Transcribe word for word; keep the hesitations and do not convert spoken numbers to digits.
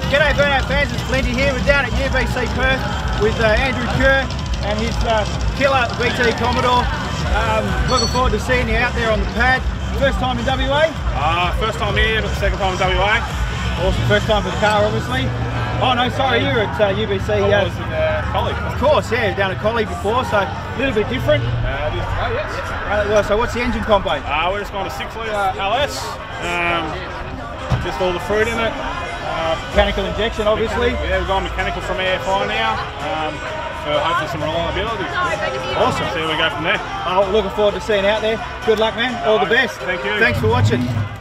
G'day Burnout fans, it's Plenty here. We're down at U B C Perth with uh, Andrew Kerr and his uh, killer V T Commodore. Um, looking forward to seeing you out there on the pad. First time in W A? Uh, first time here, but the second time in W A. Awesome, first time for the car obviously. Oh no, sorry, you were at uh, U B C. I Uh, was in uh, Collie. of course, yeah, down at Collie before, so a little bit different. Uh, this, oh yes. Uh, well, so what's the engine combo? Uh, we're just going to six litre L S. Um, just all the fruit in it. Uh, Mechanical injection, obviously. Yeah, we're going mechanical from A F I now. Um, for hopefully some reliability. Awesome. See where we go from there. Oh, looking forward to seeing you out there. Good luck, man. All the best. Thank you. Thanks for watching.